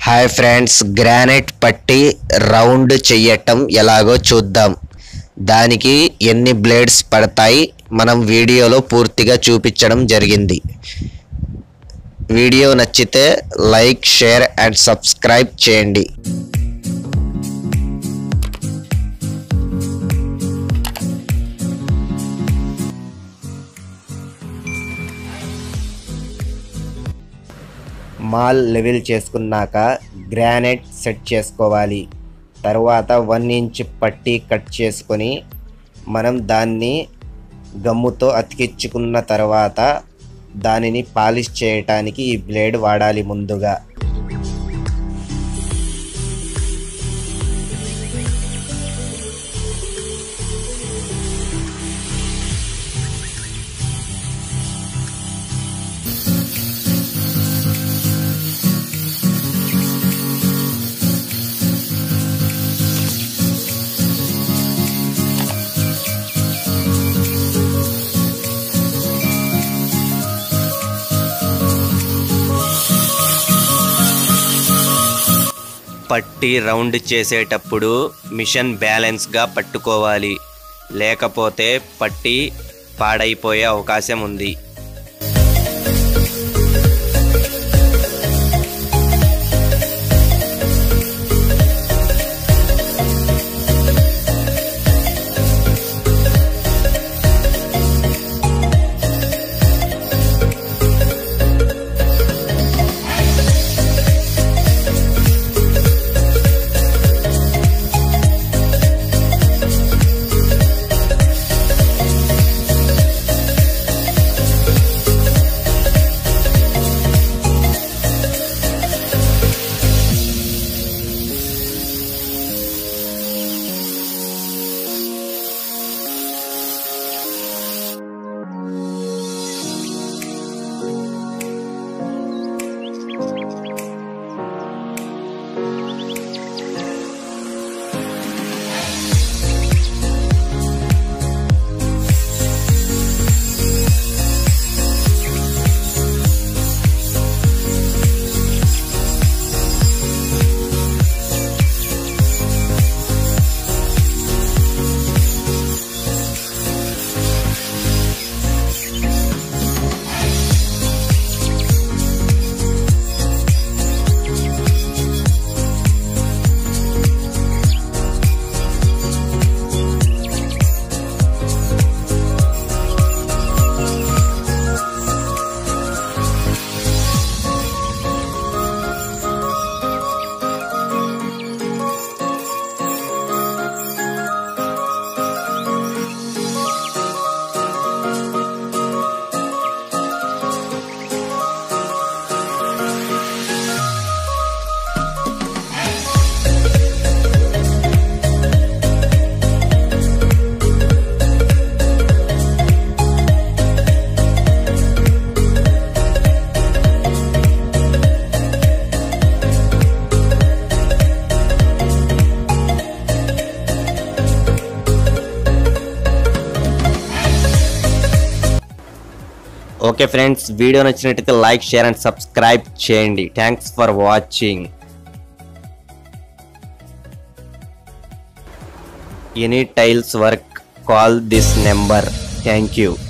Hi friends, granite పట్టి round చెయ్యటం ఎలాగో చూద్దాం. దానికి ఎన్ని బ్లేడ్స్ పడతాయి మనం వీడియోలో పూర్తిగా చూపించడం జరిగింది. వీడియో నచ్చితే లైక్, షేర్ అండ్ సబ్స్క్రైబ్ చేయండి. మాల్ లెవెల్ చేసుకున్నాక గ్రానైట్ సెట్ చేసుకోవాలి. తర్వాత 1 ఇంచ్ పట్టీ కట్ చేసుకొని మనం దాన్ని గమ్ముతో అతికించుకున్న తర్వాత దానిని పాలిష్ చేయటానికి ఈ బ్లేడ్ వాడాలి. ముందుగా పట్టి రౌండ్ చేసేటప్పుడు మిషన్ బ్యాలెన్స్గా పట్టుకోవాలి, లేకపోతే పట్టి పాడైపోయే అవకాశం ఉంది. ఓకే ఫ్రెండ్స్, వీడియో నచ్చినట్లయితే లైక్, షేర్ అండ్ సబ్స్క్రైబ్ చేయండి. Thanks for watching. Any tiles work, call this number. Thank you.